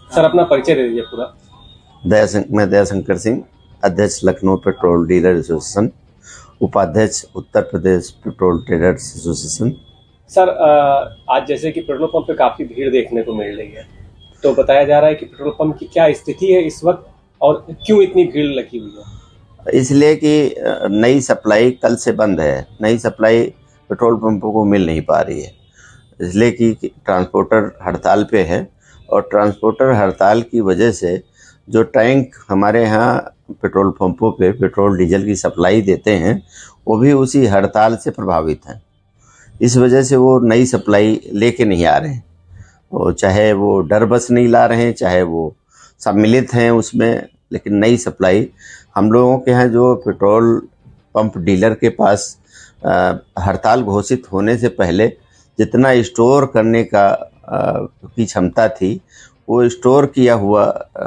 Sir अपना परिचय दे दीजिए पूरा। मैं दयाशंकर सिंह, अध्यक्ष लखनऊ पेट्रोल डीलर एसोसिएशन, उपाध्यक्ष Uttar Pradesh petrol traders association. Sir आज जैसे कि पेट्रोल पंप पे काफी भीड़ देखने को मिल रही है, तो बताया जा रहा है कि पेट्रोल पंप की क्या स्थिति है इस वक्त और क्यों इतनी भीड़ लगी हुई है? इसलिए कि नई सप्लाई कल से बंद है। नई सप्लाई पेट्रोल पंपों को मिल नहीं पा रही है, इसलिए कि ट्रांसपोर्टर हड़ताल पे है और ट्रांसपोर्टर हड़ताल की वजह से जो टैंक हमारे यहाँ पेट्रोल पंपों पे पेट्रोल डीजल की सप्लाई देते हैं वो भी उसी हड़ताल से प्रभावित हैं। इस वजह से वो नई सप्लाई लेके नहीं आ रहे हैं, और चाहे वो डर बस नहीं ला रहे हैं, चाहे वो सम्मिलित हैं उसमें, लेकिन नई सप्लाई हम लोगों के यहाँ जो पेट्रोल पंप डीलर के पास हड़ताल घोषित होने से पहले जितना स्टोर करने का की क्षमता थी, वो स्टोर किया हुआ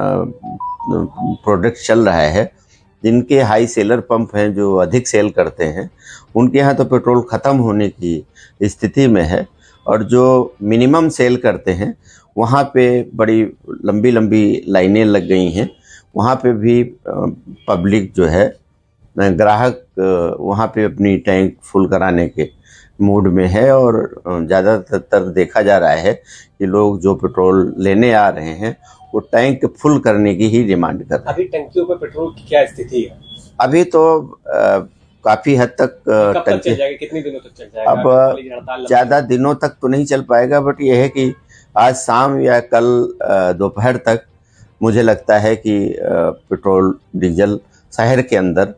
प्रोडक्ट चल रहा है। जिनके हाई सेलर पंप हैं, जो अधिक सेल करते हैं, उनके यहाँ तो पेट्रोल ख़त्म होने की स्थिति में है, और जो मिनिमम सेल करते हैं वहाँ पे बड़ी लंबी लंबी लाइनें लग गई हैं। वहाँ पे भी पब्लिक जो है, ग्राहक वहाँ पे अपनी टैंक फुल कराने के मूड में है, और ज़्यादातर देखा जा रहा है कि लोग जो पेट्रोल लेने आ रहे हैं वो टैंक फुल करने की ही डिमांड कर रहे हैं। अभी टंकियों पर पेट्रोल की क्या स्थिति है? अभी तो काफ़ी हद तक चल जाएगा, कितने दिनों तक चल जाएगा? अब ज़्यादा दिनों तक तो नहीं चल पाएगा, बट यह है कि आज शाम या कल दोपहर तक मुझे लगता है कि पेट्रोल डीजल शहर के अंदर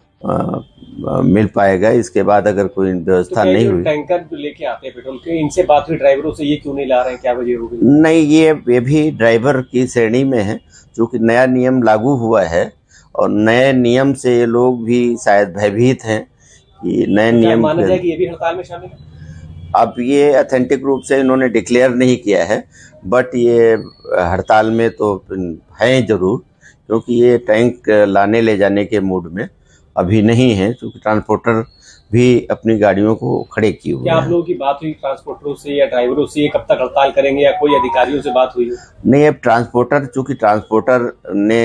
मिल पाएगा। इसके बाद अगर कोई व्यवस्था नहीं हुई, टैंकर जो लेके आते हैं पेट्रोल के, इनसे बात हुई ड्राइवरों से, ये क्यों नहीं ला रहे हैं, क्या वजह होगी? नहीं, ये भी ड्राइवर की श्रेणी में है, क्योंकि नया नियम लागू हुआ है और नए नियम से ये लोग भी शायद भयभीत हैं कि नए नियम माना जाए कि ये भी हड़ताल में शामिल है। अब ये ऑथेंटिक रूप से इन्होंने डिक्लेयर नहीं किया है, बट ये हड़ताल में तो हैं ज़रूर, क्योंकि ये टैंक लाने ले जाने के मूड में अभी नहीं है, क्योंकि ट्रांसपोर्टर भी अपनी गाड़ियों को खड़े किए हुए हैं। क्या आप लोगों की बात हुई ट्रांसपोर्टरों से या ड्राइवरों से, ये कब तक हड़ताल करेंगे, या कोई अधिकारियों से बात हुई? नहीं, अब ट्रांसपोर्टर, चूँकि ट्रांसपोर्टर ने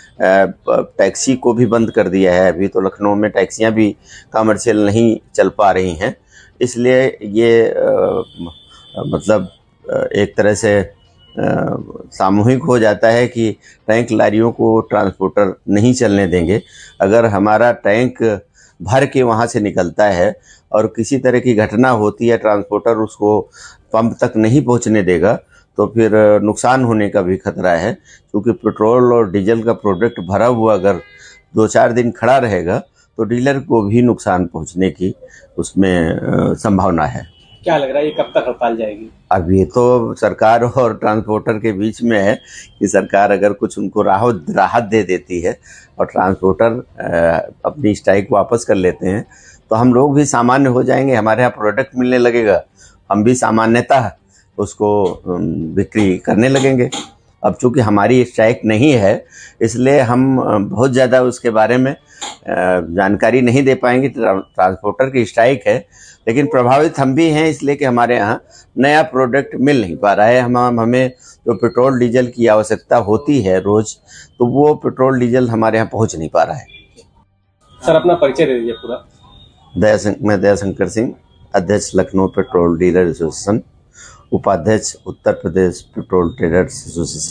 टैक्सी को भी बंद कर दिया है। अभी तो लखनऊ में टैक्सियां भी कमर्शियल नहीं चल पा रही हैं, इसलिए ये मतलब एक तरह से सामूहिक हो जाता है कि टैंक लारियों को ट्रांसपोर्टर नहीं चलने देंगे। अगर हमारा टैंक भर के वहाँ से निकलता है और किसी तरह की घटना होती है, ट्रांसपोर्टर उसको पंप तक नहीं पहुँचने देगा, तो फिर नुकसान होने का भी खतरा है, क्योंकि पेट्रोल और डीजल का प्रोडक्ट भरा हुआ अगर 2-4 दिन खड़ा रहेगा तो डीलर को भी नुकसान पहुँचने की उसमें संभावना है। क्या लग रहा है ये कब तक हड़ताल जाएगी? अब ये तो सरकार और ट्रांसपोर्टर के बीच में है कि सरकार अगर कुछ उनको राहत दे देती है और ट्रांसपोर्टर अपनी स्ट्राइक वापस कर लेते हैं, तो हम लोग भी सामान्य हो जाएंगे, हमारे यहाँ प्रोडक्ट मिलने लगेगा, हम भी सामान्यतः उसको बिक्री करने लगेंगे। अब चूँकि हमारी स्ट्राइक नहीं है, इसलिए हम बहुत ज़्यादा उसके बारे में जानकारी नहीं दे पाएंगे। ट्रांसपोर्टर की स्ट्राइक है, लेकिन प्रभावित हम भी हैं, इसलिए कि हमारे यहाँ नया प्रोडक्ट मिल नहीं पा रहा है। हमें जो पेट्रोल डीजल की आवश्यकता होती है रोज़, तो वो पेट्रोल डीजल हमारे यहाँ पहुँच नहीं पा रहा है। सर अपना परिचय दे दीजिए पूरा। मैं दयाशंकर सिंह, अध्यक्ष लखनऊ पेट्रोल डीलर एसोसिएशन, उपाध्यक्ष Uttar Pradesh petrol traders association.